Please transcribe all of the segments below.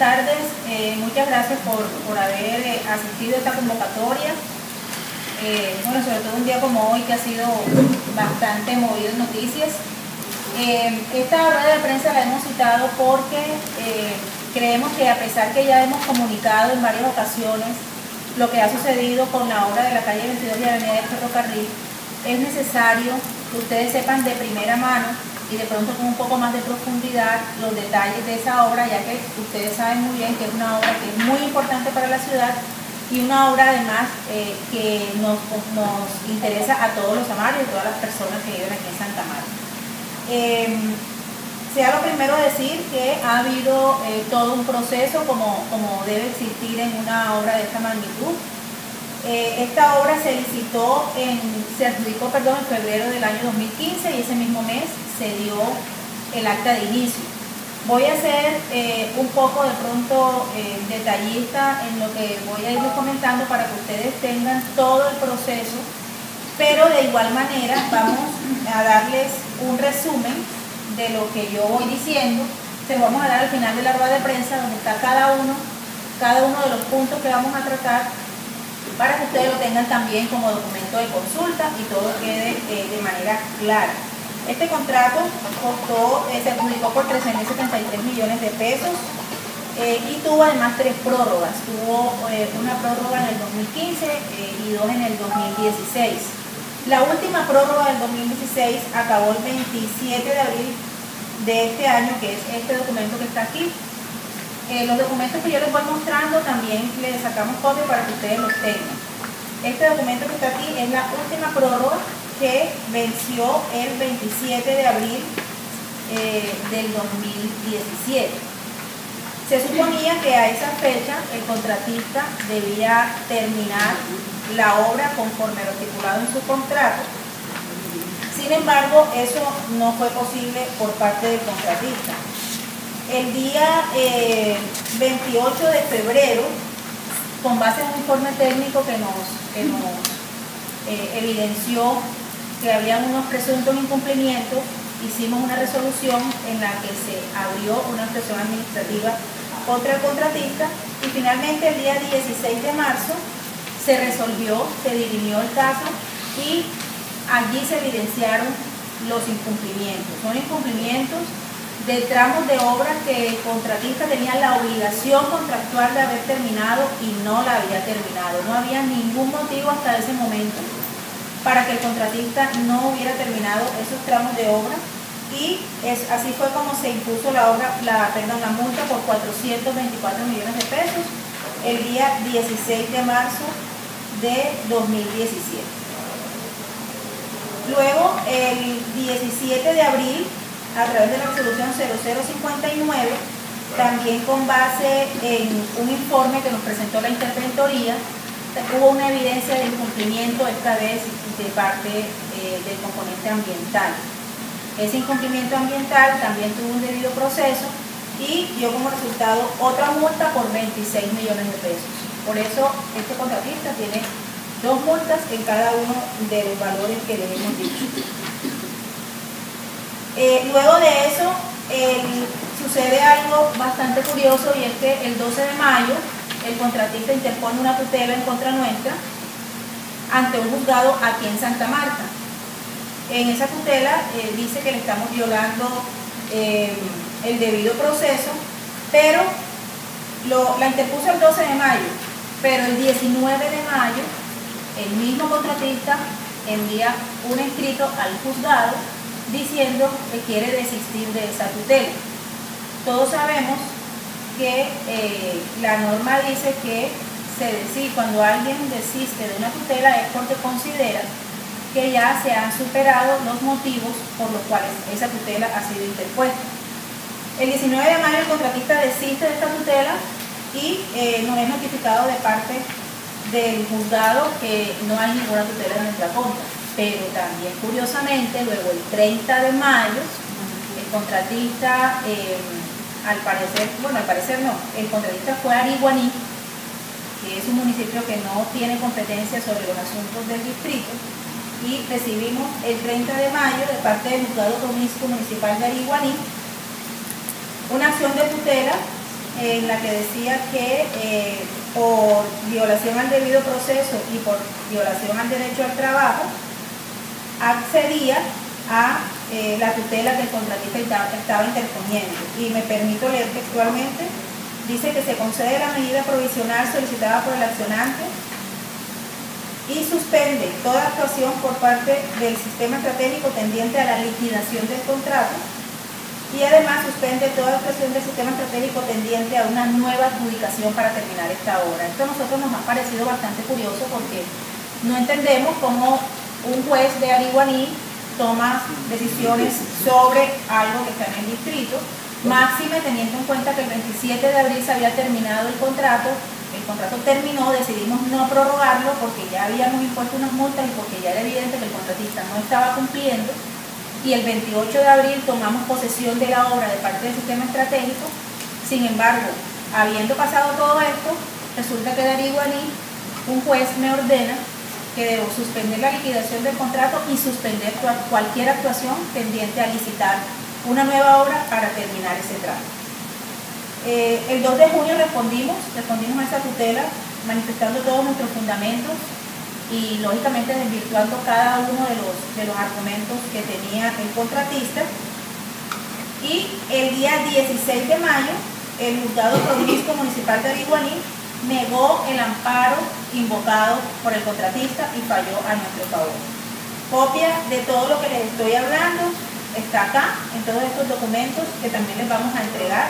tardes. Muchas gracias por haber asistido a esta convocatoria. Bueno, sobre todo un día como hoy que ha sido bastante movido en noticias. Esta rueda de prensa la hemos citado porque creemos que, a pesar que ya hemos comunicado en varias ocasiones lo que ha sucedido con la obra de la calle 22 y Avenida del Ferrocarril, es necesario que ustedes sepan de primera mano y de pronto con un poco más de profundidad los detalles de esa obra, ya que ustedes saben muy bien que es una obra que es muy importante para la ciudad y una obra además que nos interesa a todos los amarios y todas las personas que viven aquí en Santa Marta. Sea lo primero decir que ha habido todo un proceso como debe existir en una obra de esta magnitud. Esta obra se licitó, se adjudicó en febrero del año 2015 y ese mismo mes se dio el acta de inicio. Voy a ser un poco de pronto detallista en lo que voy a irles comentando para que ustedes tengan todo el proceso, pero de igual manera vamos a darles un resumen de lo que yo voy diciendo. Se lo vamos a dar al final de la rueda de prensa, donde está cada uno de los puntos que vamos a tratar, para que ustedes lo tengan también como documento de consulta y todo quede de manera clara. Este contrato se adjudicó por 13.073 millones de pesos y tuvo además 3 prórrogas. Tuvo una prórroga en el 2015 y 2 en el 2016. La última prórroga del 2016 acabó el 27 de abril de este año, que es este documento que está aquí. Los documentos que yo les voy mostrando también les sacamos copia para que ustedes los tengan. Este documento que está aquí es la última prórroga que venció el 27 de abril del 2017. Se suponía que a esa fecha el contratista debía terminar la obra conforme lo estipulado en su contrato. Sin embargo, eso no fue posible por parte del contratista. El día 28 de febrero, con base en un informe técnico que nos evidenció que habían unos presuntos incumplimientos, hicimos una resolución en la que se abrió una actuación administrativa contra el contratista y finalmente el día 16 de marzo se resolvió, se dirimió el caso y allí se evidenciaron los incumplimientos. Son incumplimientos de tramos de obra que el contratista tenía la obligación contractual de haber terminado y no la había terminado. No había ningún motivo hasta ese momento para que el contratista no hubiera terminado esos tramos de obra y así fue como se impuso la multa por 424 millones de pesos el día 16 de marzo de 2017. Luego, el 17 de abril, a través de la resolución 0059, también con base en un informe que nos presentó la interventoría, hubo una evidencia de incumplimiento, esta vez de parte del componente ambiental. Ese incumplimiento ambiental también tuvo un debido proceso y dio como resultado otra multa por 26 millones de pesos. Por eso este contratista tiene 2 multas en cada uno de los valores que les hemos dicho. Luego de eso sucede algo bastante curioso y es que el 12 de mayo el contratista interpone una tutela en contra nuestra ante un juzgado aquí en Santa Marta. En esa tutela dice que le estamos violando el debido proceso, pero la interpuso el 12 de mayo, pero el 19 de mayo el mismo contratista envía un escrito al juzgado diciendo que quiere desistir de esa tutela. Todos sabemos que la norma dice que cuando alguien desiste de una tutela es porque considera que ya se han superado los motivos por los cuales esa tutela ha sido interpuesta. El 19 de mayo el contratista desiste de esta tutela y nos es notificado de parte del juzgado que no hay ninguna tutela en nuestra contra. Pero también, curiosamente, luego el 30 de mayo, el contratista, el contratista fue a Ariguaní, que es un municipio que no tiene competencia sobre los asuntos del distrito, y recibimos el 30 de mayo de parte del juzgado municipal de Ariguaní una acción de tutela en la que decía que por violación al debido proceso y por violación al derecho al trabajo, accedía a la tutela que el contratista estaba interponiendo. Y me permito leer textualmente, dice que se concede la medida provisional solicitada por el accionante y suspende toda actuación por parte del sistema estratégico tendiente a la liquidación del contrato, y además suspende toda actuación del sistema estratégico tendiente a una nueva adjudicación para terminar esta obra. Esto a nosotros nos ha parecido bastante curioso porque no entendemos cómo un juez de Ariguaní toma decisiones sobre algo que está en el distrito, máxime teniendo en cuenta que el 27 de abril se había terminado el contrato terminó, decidimos no prorrogarlo porque ya habíamos impuesto unas multas y porque ya era evidente que el contratista no estaba cumpliendo, y el 28 de abril tomamos posesión de la obra de parte del sistema estratégico. Sin embargo, habiendo pasado todo esto, resulta que de Ariguaní un juez me ordena que debo suspender la liquidación del contrato y suspender cualquier actuación tendiente a licitar una nueva obra para terminar ese trato. El 2 de junio respondimos a esa tutela manifestando todos nuestros fundamentos y lógicamente desvirtuando cada uno de los argumentos que tenía el contratista. Y el día 16 de mayo el juzgado provincial municipal de Ariguaní negó el amparo invocado por el contratista y falló a nuestro favor. Copia de todo lo que les estoy hablando está acá, en todos estos documentos que también les vamos a entregar,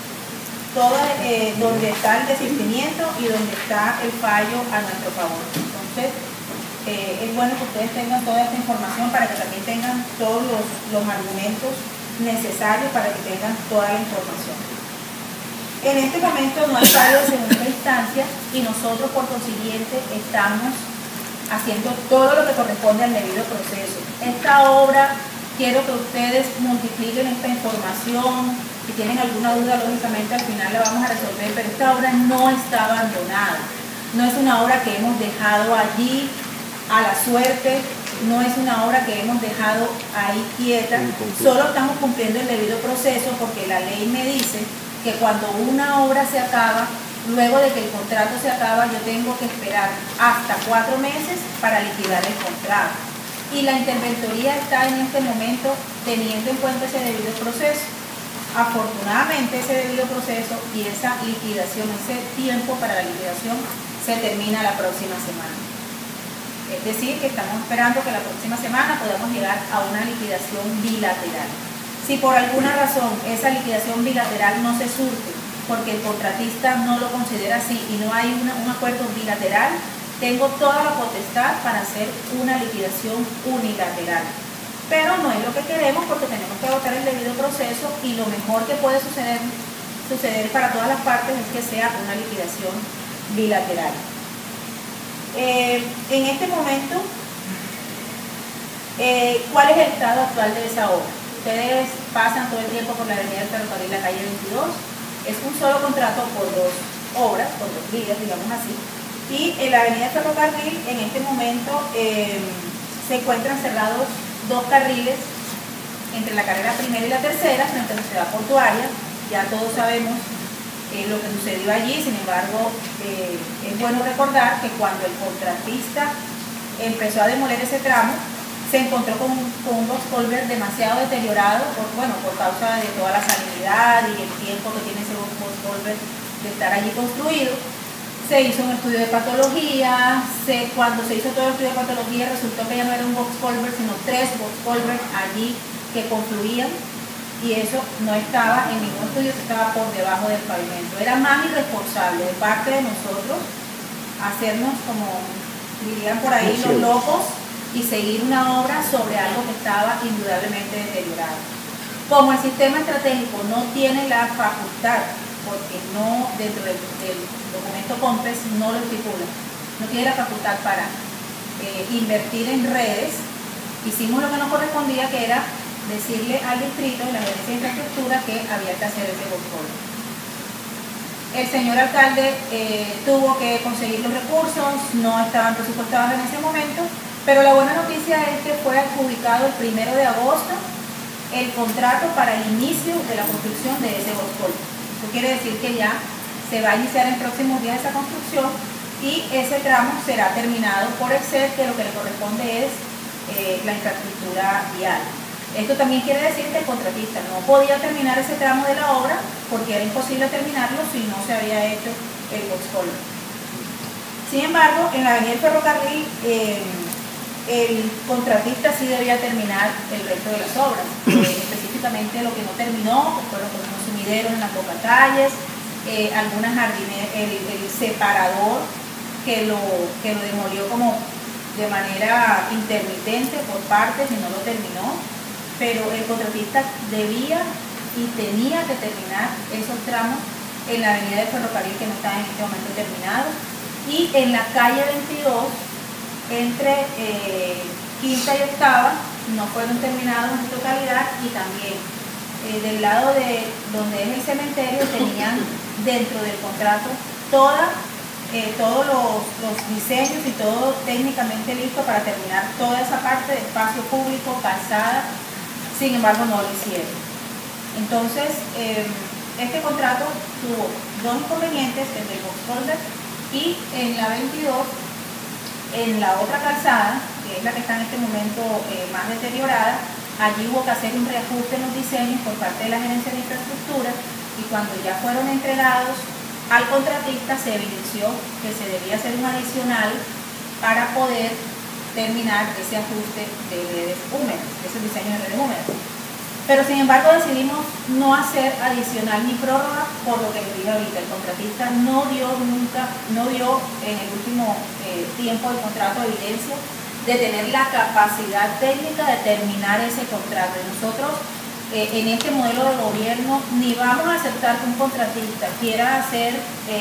donde está el desistimiento y donde está el fallo a nuestro favor. Entonces, es bueno que ustedes tengan toda esta información para que también tengan todos los argumentos necesarios para que tengan toda la información. En este momento no hay fallo de segunda instancia y nosotros por consiguiente estamos haciendo todo lo que corresponde al debido proceso. Esta obra, quiero que ustedes multipliquen esta información. Si tienen alguna duda, lógicamente al final la vamos a resolver, pero esta obra no está abandonada. No es una obra que hemos dejado allí a la suerte, no es una obra que hemos dejado ahí quieta, solo estamos cumpliendo el debido proceso porque la ley me dice que cuando una obra se acaba, luego de que el contrato se acaba, yo tengo que esperar hasta 4 meses para liquidar el contrato. Y la interventoría está en este momento teniendo en cuenta ese debido proceso. Afortunadamente ese debido proceso y esa liquidación, ese tiempo para la liquidación se termina la próxima semana. Es decir, que estamos esperando que la próxima semana podamos llegar a una liquidación bilateral. Si por alguna razón esa liquidación bilateral no se surte, porque el contratista no lo considera así y no hay un acuerdo bilateral, tengo toda la potestad para hacer una liquidación unilateral. Pero no es lo que queremos porque tenemos que agotar el debido proceso y lo mejor que puede suceder para todas las partes es que sea una liquidación bilateral. En este momento, ¿cuál es el estado actual de esa obra? Ustedes pasan todo el tiempo por la avenida del Ferrocarril, la calle 22, es un solo contrato por 2 obras, por 2 vías, digamos así, y en la avenida del Ferrocarril en este momento se encuentran cerrados 2 carriles entre la carrera primera y la tercera, frente a la ciudad portuaria. Ya todos sabemos lo que sucedió allí, sin embargo, es bueno recordar que cuando el contratista empezó a demoler ese tramo, se encontró con un box culvert demasiado deteriorado por causa de toda la salinidad y el tiempo que tiene ese box culvert de estar allí construido. Se hizo un estudio de patología, cuando se hizo todo el estudio de patología resultó que ya no era un box culvert, sino 3 box culverts allí que confluían, y eso no estaba en ningún estudio, estaba por debajo del pavimento. Era más irresponsable de parte de nosotros hacernos, como dirían por ahí, los locos y seguir una obra sobre algo que estaba indudablemente deteriorado. Como el sistema estratégico no tiene la facultad, porque no, dentro del documento COMPES no lo estipula, no tiene la facultad para invertir en redes, hicimos lo que nos correspondía, que era decirle al distrito de la Gerencia de Infraestructura que había que hacer ese boxculvert. El señor alcalde tuvo que conseguir los recursos, no estaban presupuestados en ese momento, pero la buena noticia es que fue adjudicado el 1 de agosto el contrato para el inicio de la construcción de ese boxculvert. Eso quiere decir que ya se va a iniciar en próximos días esa construcción y ese tramo será terminado por el SED, que lo que le corresponde es la infraestructura vial. Esto también quiere decir que el contratista no podía terminar ese tramo de la obra porque era imposible terminarlo si no se había hecho el box culvert. Sin embargo, en la avenida del Ferrocarril, el contratista sí debía terminar el resto de las obras. Específicamente lo que no terminó fueron unos sumideros en las pocas calles, algunas jardineras, el separador que lo demolió como de manera intermitente por partes y no lo terminó, pero el contratista debía y tenía que terminar esos tramos en la avenida del Ferrocarril que no estaban en este momento terminados, y en la calle 22 entre quinta y octava no fueron terminados en su totalidad, y también del lado de donde es el cementerio tenían dentro del contrato todos los diseños y todo técnicamente listo para terminar toda esa parte de espacio público, calzada. Sin embargo no lo hicieron. Entonces este contrato tuvo dos inconvenientes, el del box culvert, y en la 22, en la otra calzada, que es la que está en este momento más deteriorada, allí hubo que hacer un reajuste en los diseños por parte de la Gerencia de Infraestructura, y cuando ya fueron entregados al contratista se evidenció que se debía hacer un adicional para poder terminar ese ajuste de redes húmedas, ese diseño de redes húmedas. Pero sin embargo decidimos no hacer adicional ni prórroga, por lo que les dije ahorita, el contratista no dio en el último tiempo del contrato evidencia de tener la capacidad técnica de terminar ese contrato. Y nosotros en este modelo de gobierno ni vamos a aceptar que un contratista quiera hacer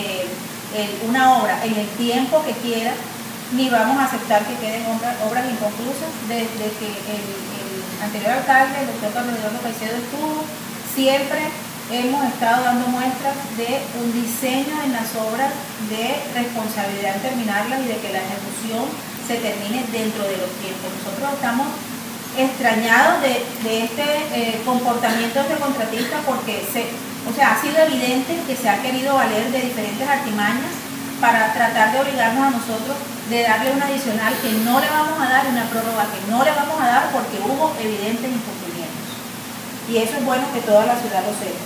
una obra en el tiempo que quiera, ni vamos a aceptar que queden obras inconclusas. Desde que el anterior alcalde, el doctor Carlos Eduardo Caicedo, estuvo, siempre hemos estado dando muestras de un diseño en las obras, de responsabilidad en terminarlas y de que la ejecución se termine dentro de los tiempos. Nosotros estamos extrañados de este comportamiento de este contratista, porque ha sido evidente que se ha querido valer de diferentes artimañas para tratar de obligarnos a nosotros de darle un adicional que no le vamos a dar, una prórroga que no le vamos a dar, porque hubo evidentes incumplimientos. Y eso es bueno que toda la ciudad lo sepa.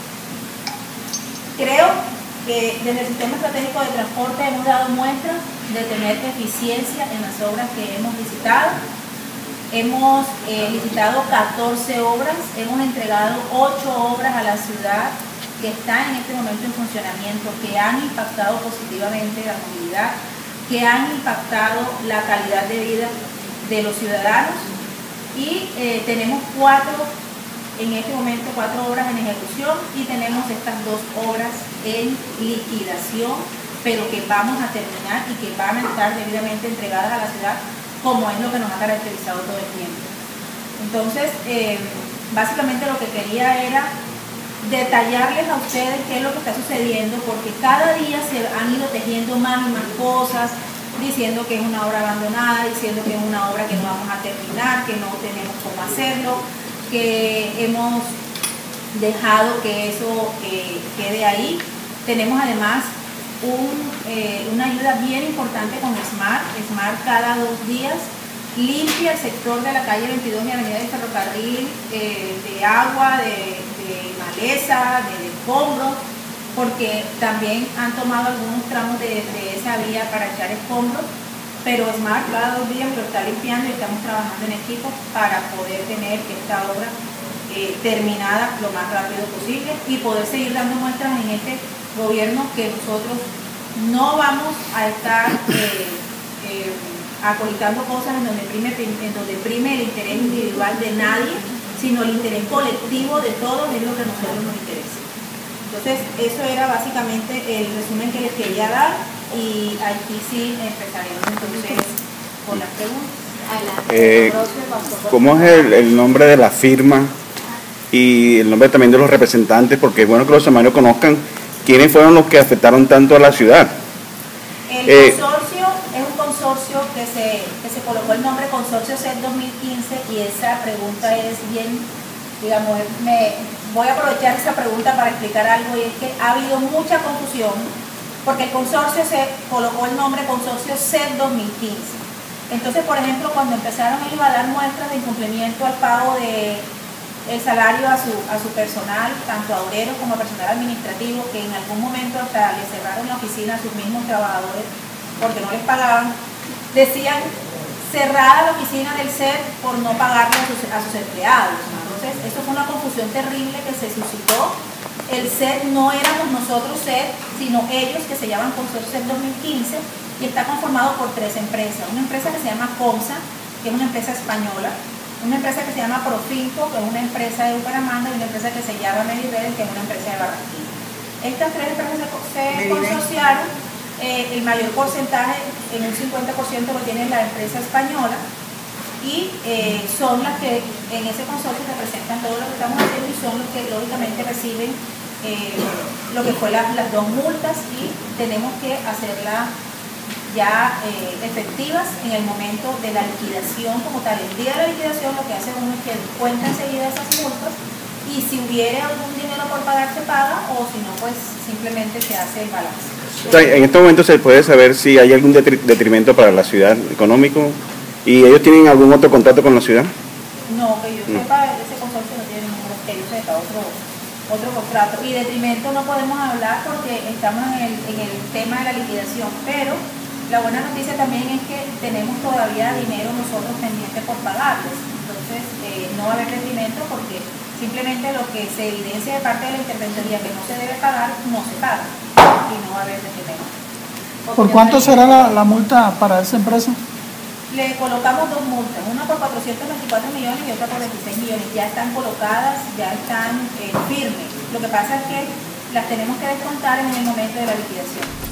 Creo que desde el Sistema Estratégico de Transporte hemos dado muestras de tener eficiencia en las obras que hemos licitado. Hemos licitado 14 obras, hemos entregado 8 obras a la ciudad que están en este momento en funcionamiento, que han impactado positivamente la movilidad, que han impactado la calidad de vida de los ciudadanos, y tenemos en este momento 4 obras en ejecución, y tenemos estas 2 obras en liquidación, pero que vamos a terminar y que van a estar debidamente entregadas a la ciudad, como es lo que nos ha caracterizado todo el tiempo. Entonces, básicamente lo que quería era detallarles a ustedes qué es lo que está sucediendo, porque cada día se han ido tejiendo más y más cosas, diciendo que es una obra abandonada, diciendo que es una obra que no vamos a terminar, que no tenemos cómo hacerlo, que hemos dejado que eso quede ahí. Tenemos además una ayuda bien importante con SMART. SMART cada 2 días limpia el sector de la calle 22 y avenida del Ferrocarril de agua, de maleza, de escombros, porque también han tomado algunos tramos de esa vía para echar escombros, pero SMART cada 2 días lo está limpiando, y estamos trabajando en equipo para poder tener esta obra terminada lo más rápido posible y poder seguir dando muestras en este gobierno que nosotros no vamos a estar acolitando cosas en donde prime el interés individual de nadie, sino el interés colectivo de todos, es lo que a nosotros nos interesa. Entonces, eso era básicamente el resumen que les quería dar, y aquí sí empezaremos entonces con las preguntas. ¿Cómo es el nombre de la firma y el nombre también de los representantes? Porque es bueno que los hermanos conozcan quiénes fueron los que afectaron tanto a la ciudad. El consorcio es un consorcio que se colocó el nombre Consorcio SED 2015, y esa pregunta es bien, digamos, me voy a aprovechar esa pregunta para explicar algo, y es que ha habido mucha confusión porque el consorcio se colocó el nombre Consorcio SED 2015. Entonces, por ejemplo, cuando empezaron ellos a dar muestras de incumplimiento al pago de el salario a su personal, tanto a obreros como a personal administrativo, que en algún momento hasta le cerraron la oficina a sus mismos trabajadores porque no les pagaban, decían cerrada la oficina del SED por no pagarle a sus empleados. Entonces, eso fue una confusión terrible que se suscitó. El SED no éramos nosotros SED, sino ellos, que se llaman Consorcio SED 2015, y está conformado por 3 empresas. Una empresa que se llama COMSA, que es una empresa española, una empresa que se llama Profinco, que es una empresa de Bucaramanga, y una empresa que se llama Medired, que es una empresa de Barranquilla. Estas 3 empresas se consorciaron. El mayor porcentaje, en un 50%, lo tiene la empresa española, y son las que en ese consorcio representan todo lo que estamos haciendo, y son los que lógicamente reciben lo que fue las 2 multas, y tenemos que hacerlas ya efectivas en el momento de la liquidación como tal. El día de la liquidación lo que hace uno es que cuenta enseguida esas multas, y si hubiera algún dinero por pagar se paga, o si no, pues simplemente se hace el balance. En este momento se puede saber si hay algún detrimento para la ciudad económico, y ellos tienen algún otro contrato con la ciudad. No, que yo sepa, ese consorcio no tiene ningún, que yo sepa, otro contrato. Y detrimento no podemos hablar porque estamos en el tema de la liquidación, pero la buena noticia también es que tenemos todavía dinero nosotros pendiente por pagarles. Entonces no va a haber detrimento porque simplemente lo que se evidencia de parte de la interventoría que no se debe pagar, no se paga, y no va a haber detrimento. ¿Por cuánto será la multa para esa empresa? Le colocamos 2 multas, una por 424 millones y otra por 26 millones. Ya están colocadas, ya están firmes. Lo que pasa es que las tenemos que descontar en el momento de la liquidación.